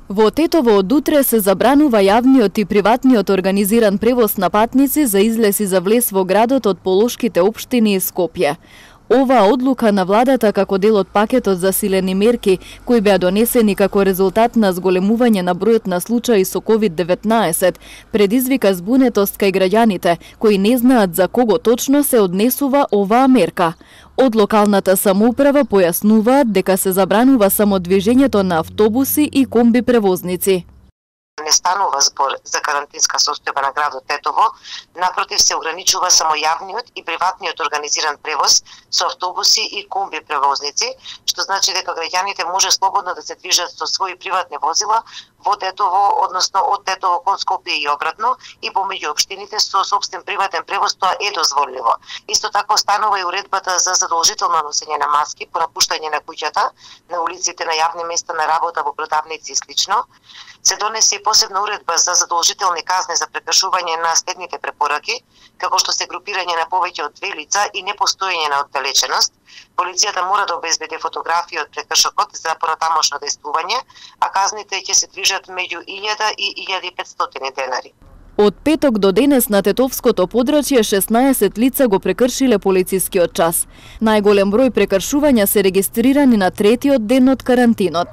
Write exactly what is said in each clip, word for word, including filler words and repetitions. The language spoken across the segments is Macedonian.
Во Тетово од утре се забранува јавниот и приватниот организиран превоз на патници за излез и за влез во градот од полошките општини и Скопје. Оваа одлука на владата како дел од пакетот за силени мерки кои беа донесени како резултат на зголемување на бројот на случаи со ковид деветнаесет предизвика збунетост кај граѓаните кои не знаат за кого точно се однесува оваа мерка. Од локалната самоуправа појаснуваат дека се забранува само движењето на автобуси и комби превозници. Не станува збор за карантинска состојба на градот Тетово, напротив се ограничува само јавниот и приватниот организиран превоз со автобуси и комби превозници, што значи дека граѓаните може слободно да се движат со своји приватни возила во Тетово, односно од Тетово кон Скопје и обратно, и помеѓу општините со сопствен приватен превоз тоа е дозволиво. Исто така останува и уредбата за задолжително носење на маски по напуштање на куќата, на улиците, на јавни места на работа, во продавници и слично. Се донесе и посебна уредба за задолжителни казни за прекршување на следните препораки, како што се групирање на повеќе од две лица и непостоење на оддалеченост. Полицијата мора да обезбеди фотографии од прекршокот за понатамошно действување, а казните ќе се движат меѓу илјада и илјада и петстотини денари. Од петок до денес на Тетовското подрачје шеснаесет лица го прекршиле полицискиот час. Најголем број прекршувања се регистрирани на третиот ден од карантинот.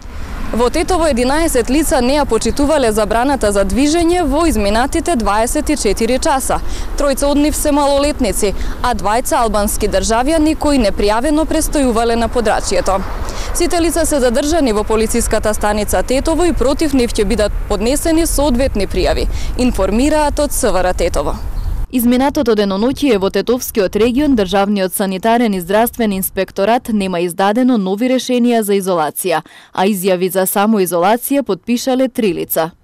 Во Тетово единаесет лица не ја почитувале забраната за движење во изминатите дваесет и четири часа. Тројца од нив се малолетници, а двајца албански државјани кои непријавено престојувале на подрачјето. Сите лица се задржани во полициската станица Тетово и против нив ќе бидат поднесени соодветни пријави, информираат од СВР Тетово. Изминатото деноноќие во Тетовскиот регион Државниот санитарен и здравствен инспекторат нема издадено нови решенија за изолација, а изјави за самоизолација потпишале три лица.